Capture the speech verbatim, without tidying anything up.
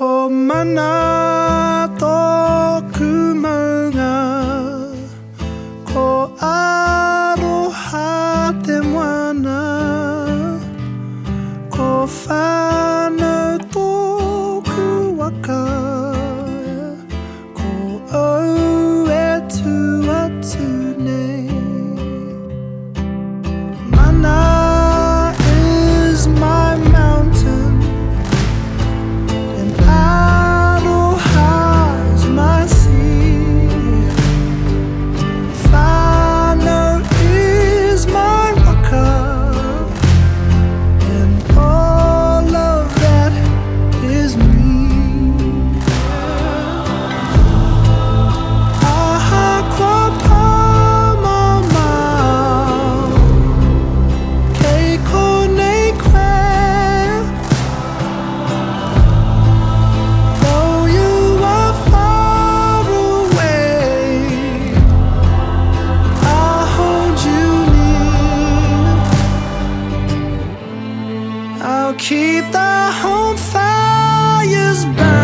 Ko mana tōku maunga, ko aroha te moana, ko whānau tōku waka, ko au e tu atu nei. Mana is my mountain, and Aroha is my sea. Whānau is my waka, and all of that is me. Ahakoa pāmamau, kei konei koe. Though you are far away, I'll hold you near. I'll keep the home fires burning.